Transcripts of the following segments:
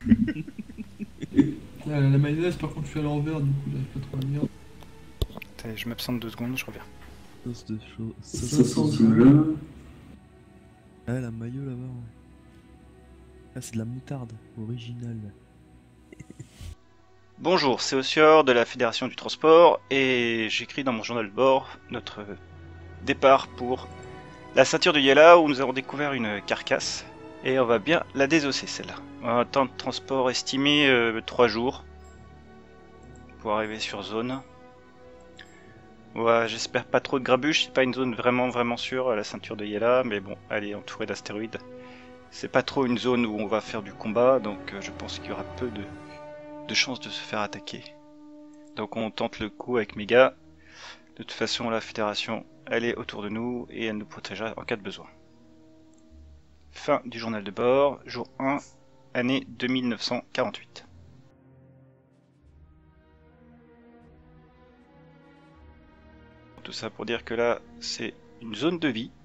La mayonnaise, par contre, je suis à l'envers, du coup, j'arrive pas trop à lire. Attendez, je m'absente 2 secondes, je reviens. Sauce de chaud. Ça sent bien. Ah, la mayo là-bas. Ouais. Ah, c'est de la moutarde originale. Bonjour, c'est Ossior de la Fédération du Transport et j'écris dans mon journal de bord notre départ pour la ceinture de Yela où nous avons découvert une carcasse et on va bien la désosser celle-là. Un temps de transport estimé 3 jours pour arriver sur zone. Ouais, j'espère pas trop de grabuge, c'est pas une zone vraiment sûre la ceinture de Yela, mais bon, elle est entourée d'astéroïdes. C'est pas trop une zone où on va faire du combat, donc je pense qu'il y aura peu de chances de se faire attaquer. Donc on tente le coup avec mes gars. De toute façon, la fédération, elle est autour de nous et elle nous protégera en cas de besoin. Fin du journal de bord, jour 1, année 2948. Tout ça pour dire que là, c'est une zone de vie,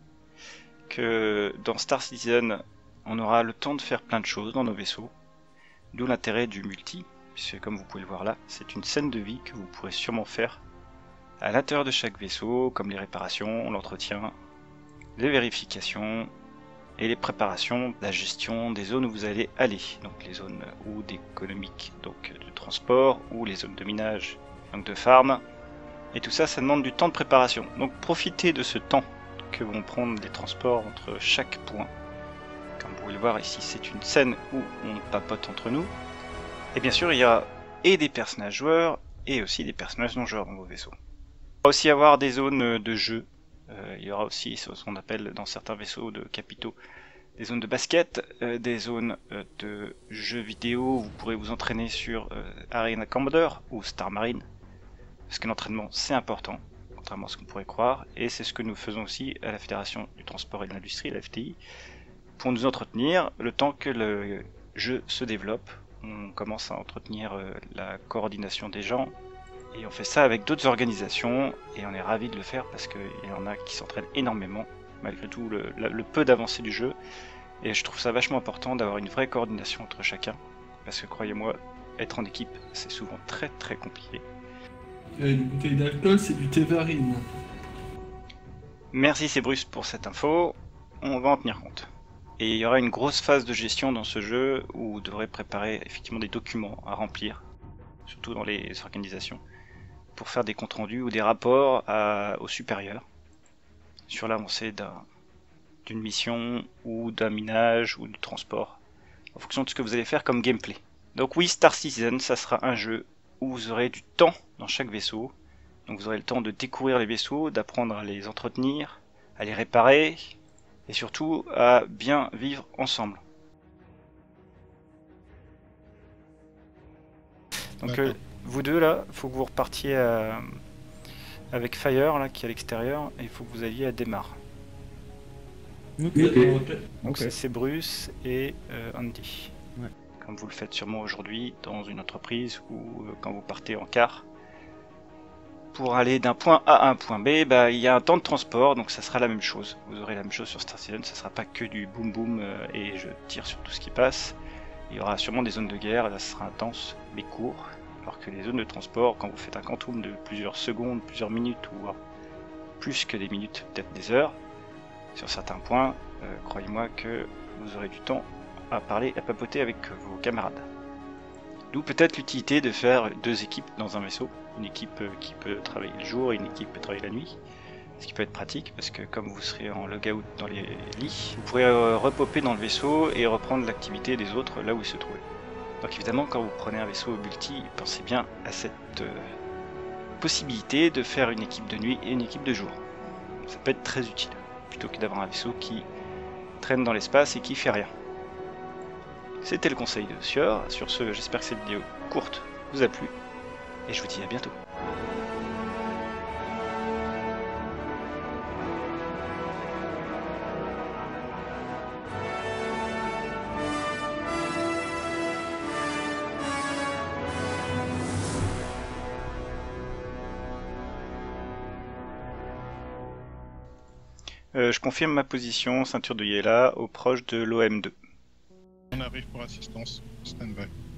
que dans Star Citizen, on aura le temps de faire plein de choses dans nos vaisseaux, d'où l'intérêt du multi, puisque comme vous pouvez le voir là, c'est une scène de vie que vous pourrez sûrement faire à l'intérieur de chaque vaisseau, comme les réparations, l'entretien, les vérifications et les préparations, la gestion des zones où vous allez aller, donc les zones ou d'économique, donc de transport, ou les zones de minage, donc de farm, et tout ça, ça demande du temps de préparation. Donc profitez de ce temps que vont prendre les transports entre chaque point. Comme vous pouvez le voir ici, c'est une scène où on papote entre nous. Et bien sûr, il y a et des personnages joueurs et aussi des personnages non joueurs dans vos vaisseaux. Il va aussi avoir des zones de jeu. Il y aura aussi ce qu'on appelle dans certains vaisseaux de capitaux des zones de basket, des zones de jeux vidéo. Vous pourrez vous entraîner sur Arena Commander ou Star Marine. Parce que l'entraînement c'est important, contrairement à ce qu'on pourrait croire. Et c'est ce que nous faisons aussi à la Fédération du Transport et de l'Industrie, la FTI, pour nous entretenir le temps que le jeu se développe. On commence à entretenir la coordination des gens. Et on fait ça avec d'autres organisations, et on est ravis de le faire parce qu'il y en a qui s'entraînent énormément, malgré tout le peu d'avancée du jeu. Et je trouve ça vachement important d'avoir une vraie coordination entre chacun, parce que croyez-moi, être en équipe, c'est souvent très compliqué. Une bouteille d'alcool, c'est du Tévarine. Merci Cébrus pour cette info, on va en tenir compte. Et il y aura une grosse phase de gestion dans ce jeu, où vous devrez préparer effectivement des documents à remplir, surtout dans les organisations, pour faire des comptes rendus ou des rapports aux supérieurs sur l'avancée d'une mission ou d'un minage ou du transport en fonction de ce que vous allez faire comme gameplay. Donc oui, Star Citizen, ça sera un jeu où vous aurez du temps dans chaque vaisseau. Donc vous aurez le temps de découvrir les vaisseaux, d'apprendre à les entretenir, à les réparer et surtout à bien vivre ensemble. Donc vous deux là, il faut que vous repartiez avec Fire là qui est à l'extérieur et il faut que vous alliez à Démarre. Donc c'est Bruce et Andy. Ouais. Comme vous le faites sûrement aujourd'hui dans une entreprise ou quand vous partez en car. Pour aller d'un point A à un point B, il y a un temps de transport, donc ça sera la même chose. Vous aurez la même chose sur Star Citizen, ça sera pas que du boum boum et je tire sur tout ce qui passe. Il y aura sûrement des zones de guerre, là ce sera intense, mais court. Alors que les zones de transport, quand vous faites un quantum de plusieurs secondes, plusieurs minutes, ou plus que des minutes, peut-être des heures, sur certains points, croyez-moi que vous aurez du temps à parler, à papoter avec vos camarades. D'où peut-être l'utilité de faire 2 équipes dans un vaisseau, une équipe qui peut travailler le jour et une équipe qui peut travailler la nuit, ce qui peut être pratique parce que comme vous serez en logout dans les lits, vous pourrez repopper dans le vaisseau et reprendre l'activité des autres là où ils se trouvaient. Donc évidemment, quand vous prenez un vaisseau multi, pensez bien à cette possibilité de faire une équipe de nuit et une équipe de jour. Ça peut être très utile, plutôt que d'avoir un vaisseau qui traîne dans l'espace et qui fait rien. C'était le conseil de Sieur. Sur ce, j'espère que cette vidéo courte vous a plu, et je vous dis à bientôt. Je confirme ma position, ceinture de Yela, au proche de l'OM2. arrive pour assistance. Stand by.